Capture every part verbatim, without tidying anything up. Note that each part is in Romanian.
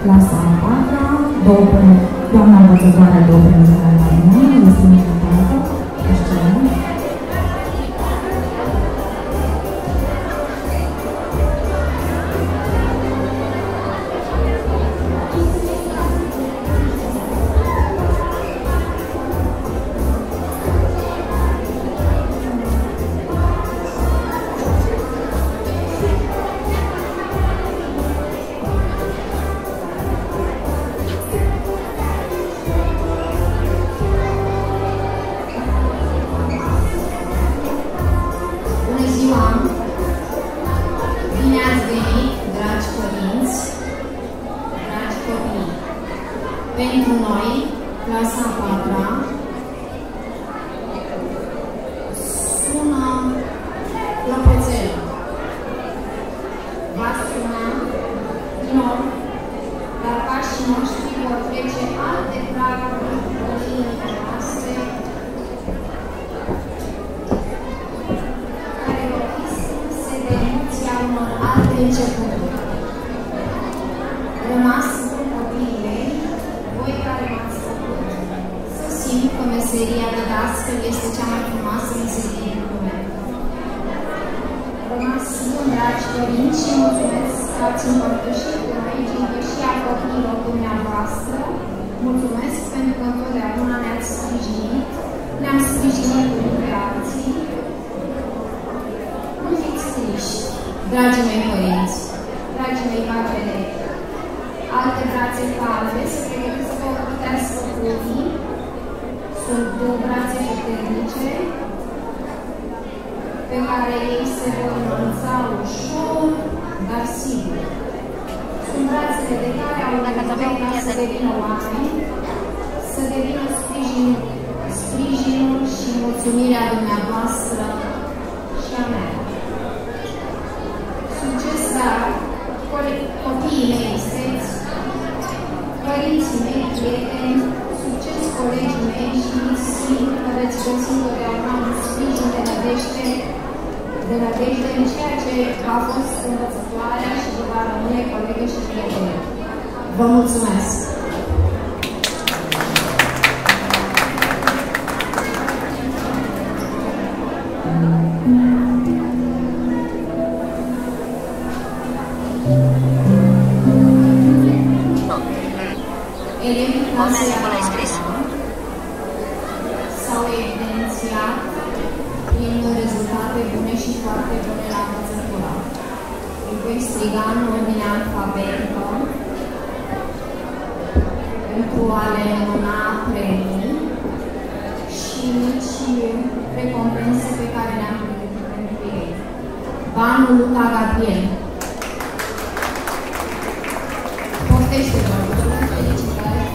clasa a patra, doamna învățătoare două premii la mine, este minunată, excelent. Pentru noi, clasa a patra, sună clopoțelul. Va suna nor, dar pașii noștri vor trece alte praguri în inimile noastre, care vor fi strânse de emoția unor alte începuturi. Rămas cu copiii mei, voi care m-ați făcut să simt că meseria de dascăl este cea mai frumoasă meserie din lume. Rămas bun, dragi părinți, și mulțumesc că ați împărtășit cu noi gingășia copiilor dumneavoastră. Mulțumesc pentru că întotdeauna ne-ați sprijinit, ne-am sprijinit unii pe alții. Nu fiți triști, dragii mei părinți, dragii mei bachelei. Alte brațe calde se pregătesc să vă putească copii. Sunt două brațe puternice pe care ei se vor înălța ușor, dar sigur. Sunt brațele de care au nevoie ca să devină oameni, să devină sprijin, sprijinul și mulțumirea dumneavoastră și a mea. Succes, dar copiii mei isteți, părinții mei, prieteni, succes colegii mei și simt că veți găsi întotdeauna un sprijin de nădejde, de nădejde în ceea ce a fost învățătoarea și vă va rămâne colegă și prieteni. Vă mulțumesc! Elevii clasei a patra s-au evidențiat prin rezultate bune și foarte bune la învățătură. Îi voi striga în ordine alfabetică pentru a le înmâna premii și mici recompense pe care le-am primit pentru ei. Banul Luca Gabriel. Poftește-vă! Felicitări!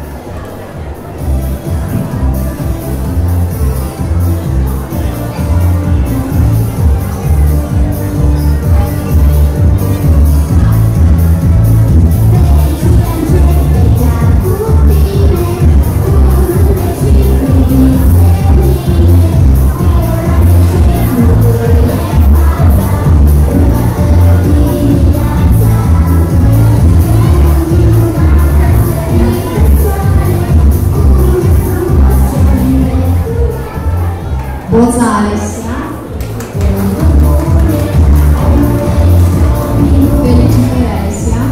Boța Alessia. Felicitări, Alessia.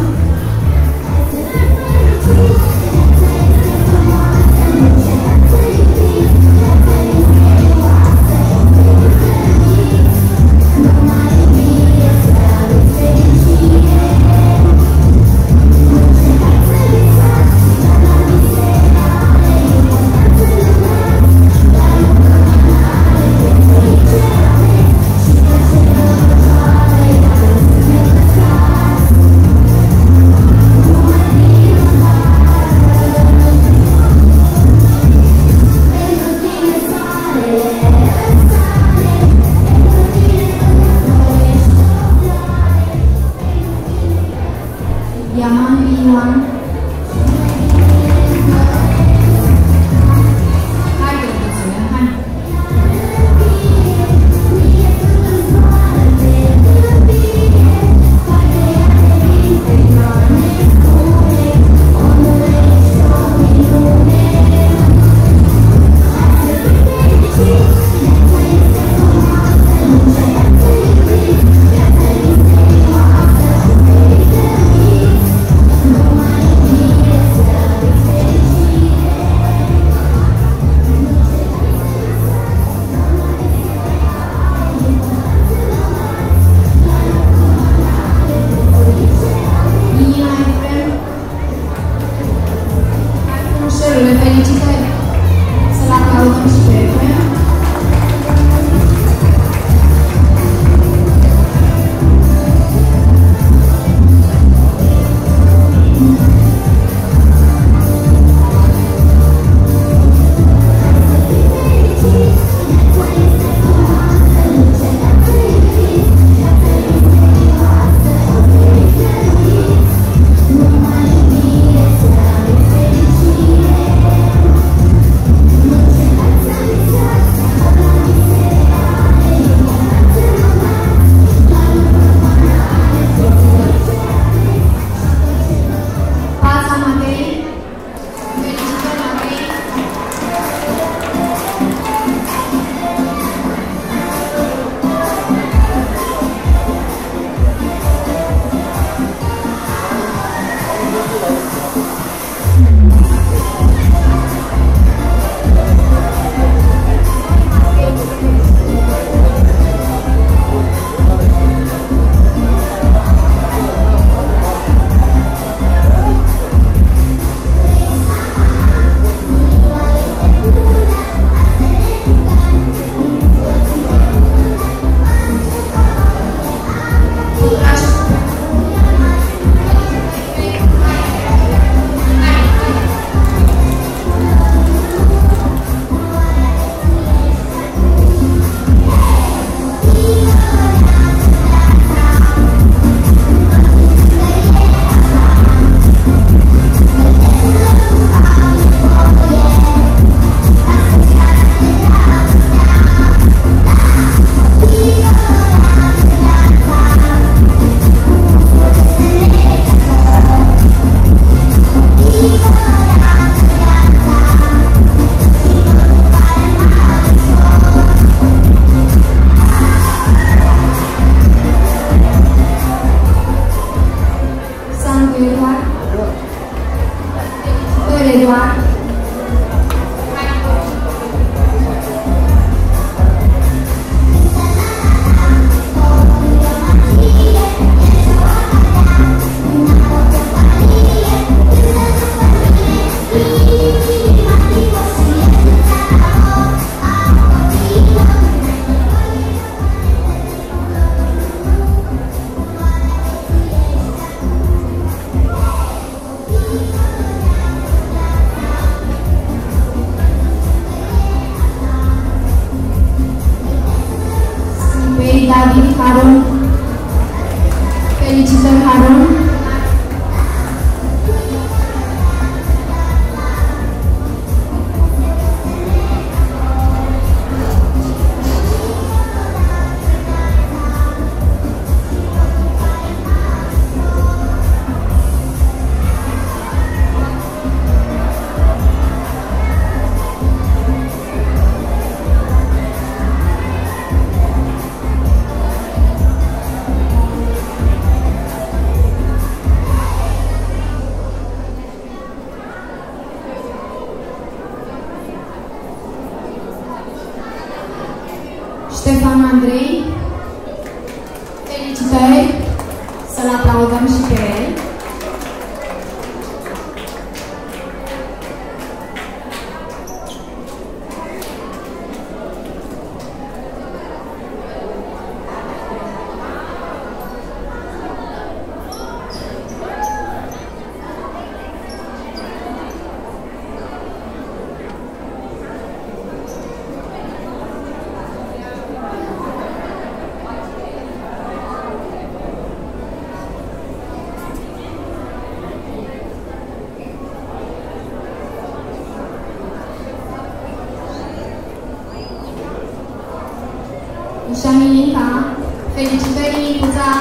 Felicitări, Eduard! David Harun. Felicitări, Harun. Ștefan Andrei, felicitări, să-l aplaudăm și pe el. Șamilinca, felicitări, Nicuța!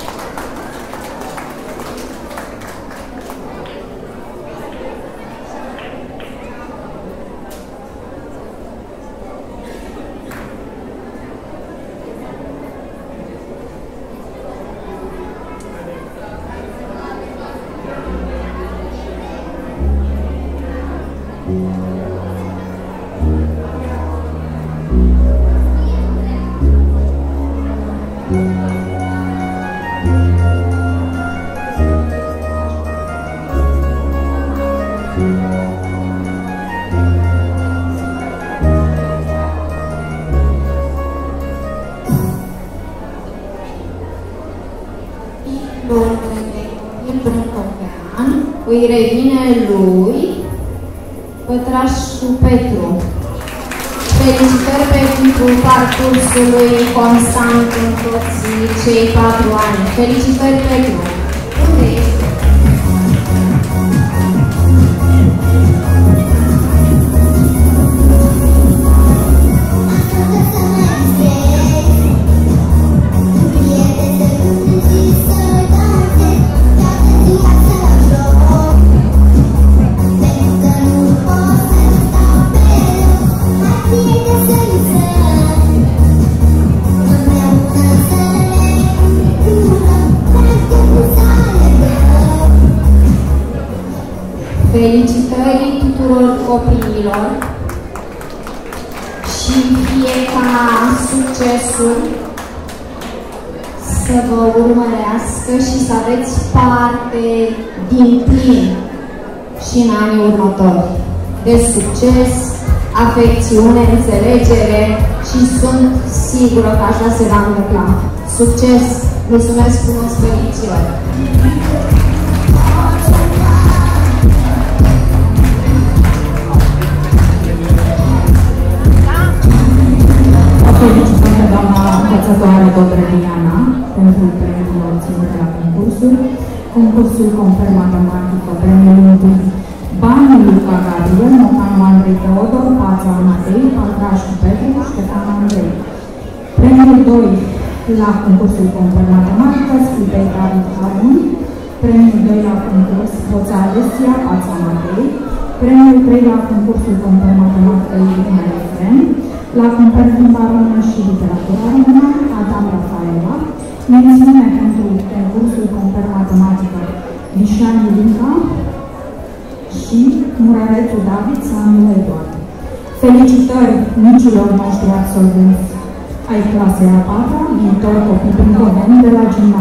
Îi revine lui Pătrașu Petru. Felicitări pentru parcursul lui constant în toți cei patru ani. Felicitări, Petru! Unde ești? Felicitări tuturor copiilor și fie ca succesul să vă urmărească și să aveți parte din plin și în anii următori de succes, afecțiune, înțelegere și sunt sigură că așa se va întâmpla. Succes! Mulțumesc frumos, felicitări! Felicităm pe doamna învățătoare Dobrădiana pentru premiul obținut la concursuri. Concursul Comper Matematică, premiul întâi Bani Luca Gabriel, Mocanu Andrei Teodor, Pața Matei, Pătrașu Petru, Ștefan Andrei. Premiul doi la concursul Comper Matematică, Sfântei David Harun. Premiul doi la concurs Hoța Alessia, Pața Matei. Premiul trei la concursul Comper Matematică, Irina Efren. La Comper Limba Română și Literatura Română, Adam Rafaela. Mențiune pentru concursul Comper Matematică, Mușean Ilinca și Murarețu David Sanu Eduard. Felicitări micilor noștri absolvenți ai clasei a patra, viitor copii brânconeni de la gimnaziu.